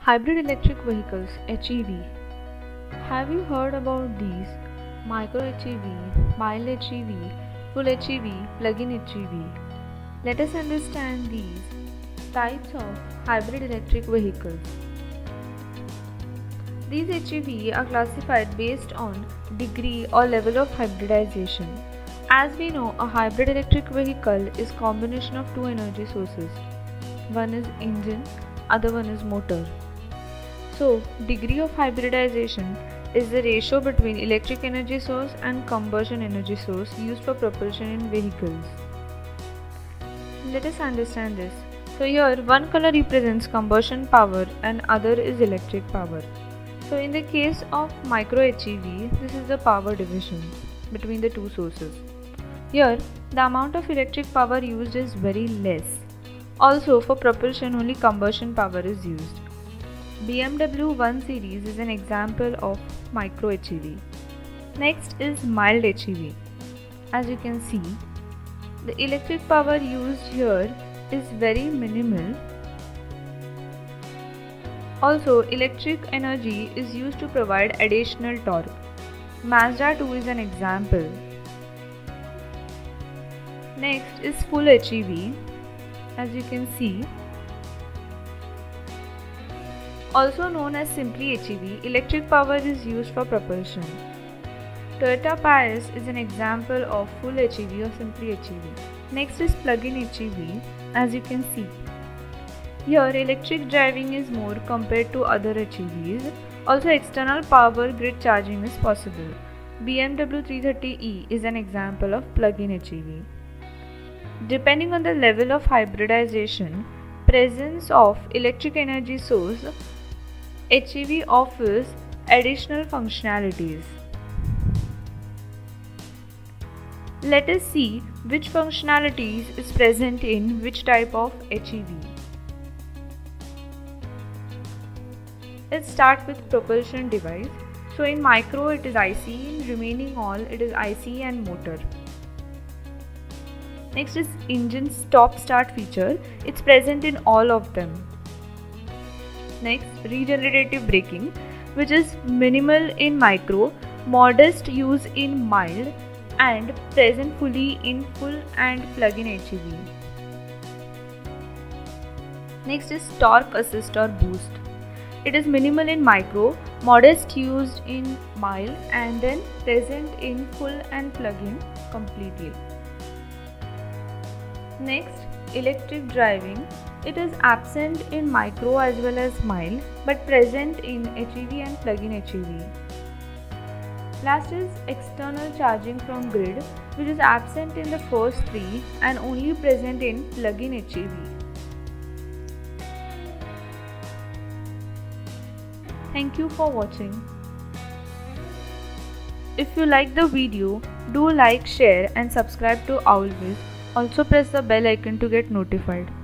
Hybrid electric vehicles HEV. Have you heard about these? Micro HEV, mild HEV, full HEV, plug-in HEV. Let us understand these types of hybrid electric vehicles. These HEV are classified based on degree or level of hybridization. As we know, a hybrid electric vehicle is combination of two energy sources. One is engine, other one is motor. So, degree of hybridization is the ratio between electric energy source and combustion energy source used for propulsion in vehicles. Let us understand this. So here one color represents combustion power and other is electric power. So in the case of micro HEV, this is the power division between the two sources. Here the amount of electric power used is very less. Also for propulsion only combustion power is used. BMW 1 Series is an example of micro HEV. Next is mild HEV. As you can see, the electric power used here is very minimal. Also, electric energy is used to provide additional torque. Mazda 2 is an example. Next is full HEV. As you can see, also known as simply HEV, electric power is used for propulsion. Toyota Prius is an example of full HEV or simply HEV. Next is plug-in HEV. As you can see, here electric driving is more compared to other HEVs. Also external power grid charging is possible. BMW 330e is an example of plug-in HEV. Depending on the level of hybridization, presence of electric energy source, HEV offers additional functionalities. Let us see which functionalities is present in which type of HEV. Let's start with propulsion device. So in micro it is IC, in remaining all it is IC and motor. Next is engine stop-start feature. It's present in all of them. Next, regenerative braking, which is minimal in micro, modest use in mild, and present fully in full and plug-in HEV. Next is torque assist or boost. It is minimal in micro, modest used in mild, and then present in full and plug-in completely. Next, electric driving. It is absent in micro as well as mild, but present in HEV and plug-in HEV. Last is external charging from grid, which is absent in the first three and only present in plug-in HEV. Thank you for watching. If you like the video, do like, share and subscribe to Owlwiz. Also press the bell icon to get notified.